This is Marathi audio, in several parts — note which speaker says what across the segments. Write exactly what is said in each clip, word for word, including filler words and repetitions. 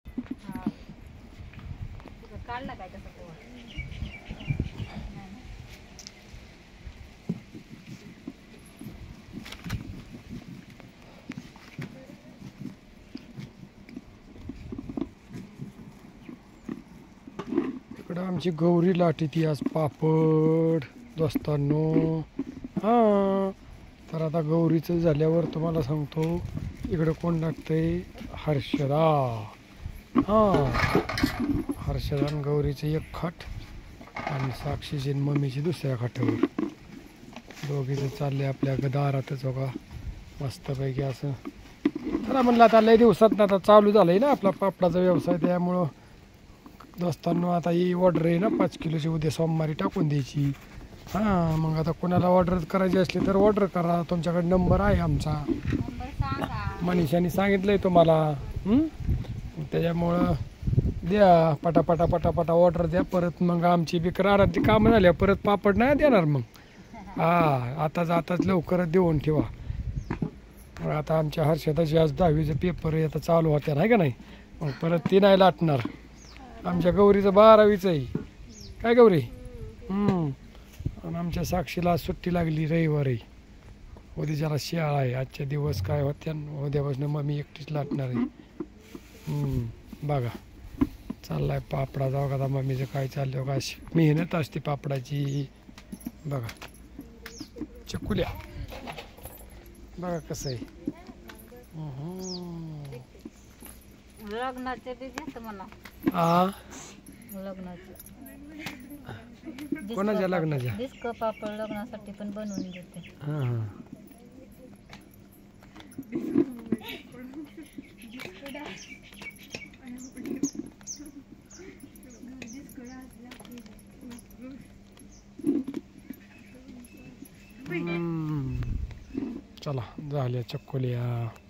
Speaker 1: काढला काय तसं पोहा
Speaker 2: इकडं आमची गौरी लाटी ती आज पापड दोस्तांनो. हां तर आता गौरीचं झाल्यावर तुम्हाला सांगतो इकडं कोण लागतंय, हर्षदा. हां हर्षदा आणि गौरीचं एक खाट आणि साक्षीची आणि मम्मीची दुसऱ्या खाटावर. दोघीचं चाललंय आपल्या दारातच बघा मस्तपैकी असं. चला म्हणलं आता लय दिवसात आता चालू झालंय ना आपला पापडाचा व्यवसाय, त्यामुळं दोस्तांनो आता ही ऑर्डर आहे ना पाच किलोची, उद्या सोमवारी टाकून द्यायची. हां मग आता कोणाला ऑर्डर करायची असली तर ऑर्डर करा, तुमच्याकडे नंबर आहे आमचा, मनीषाने सांगितलं आहे तुम्हाला. त्याच्यामुळं द्या पटापटा पटापटा ऑर्डर द्या. परत मग आमची बी रानातली कामं झाल्या परत पापड नाही देणार मग. हां आताच आताच लवकरच देऊन ठेवा. मग आता आमच्या हर्षदाची आज दहावीचं पेपर आहे आता चालू होत्या नाही का नाही, मग परत ती नाही लाटणार. आमच्या गौरीचं बारावीचं आहे काय गौरी. आणि आमच्या साक्षीला सुट्टी लागली रविवारी, उद्याच्याला शाळा आहे. आजच्या दिवस काय होत्या, उद्यापासून मग मी एकटीच लाटणार आहे. बघा चाललाय पापडाचा बघा मम्मीचं काय चाललं बघा, मेहनत असते पापडाची. बघा चकुल्या बघा कसं आहे.
Speaker 1: लग्नाचे बी घेत मला.
Speaker 2: आ
Speaker 1: लग्नाचे
Speaker 2: कोणाच्या लग्नाच्या
Speaker 1: डिस्को पापड लग्नासाठी पण बनवून घेते.
Speaker 2: हां हां चला झाल्या चक्कोल्या.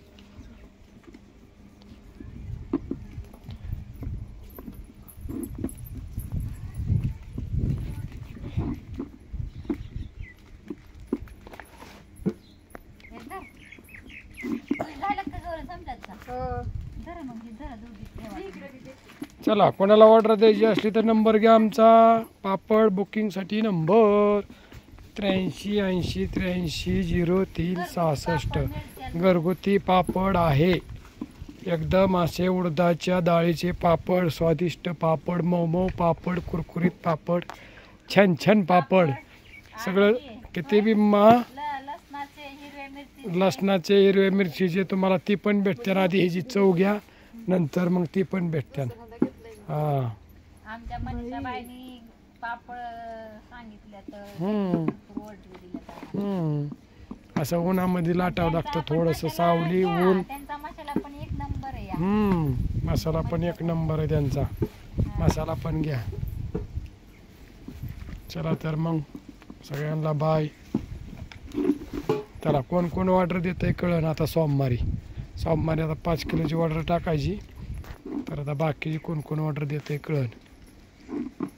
Speaker 2: चला कोणाला ऑर्डर द्यायची असली तर नंबर घ्या आमचा, पापड बुकिंगसाठी नंबर त्र्याऐंशी ऐंशी त्र्याऐंशी झिरो तीन सहासष्ट. घरगुती पापड आहे एकदम असे उडदाच्या डाळीचे पापड, स्वादिष्ट पापड, मऊ पापड, कुरकुरीत पापड, छान छान पापड सगळं. किती बी मा लसणाचे हिरव्या मिरचीचे तुम्हाला ती पण भेटते. आधी ह्याची चव घ्या नंतर मग ती पण भेटते. हां
Speaker 1: आमच्या मनीषाबाईंनी पापड सांगितलं तर
Speaker 2: हम्म असं उन्हामध्ये लाटावं लागतं थोडंसं, सावली ऊन.
Speaker 1: त्यांचा मसाला पण एक नंबर आहे.
Speaker 2: हम्म मसाला पण एक नंबर आहे त्यांचा, मसाला पण घ्या. चला तर मग सगळ्यांना बाय. चला कोण कोण ऑर्डर देत आहे कळण आता सोमवारी. सोमवारी आता पाच किलोची ऑर्डर टाकायची, तर आता बाकी कोण कोण ऑर्डर देत आहे कळण.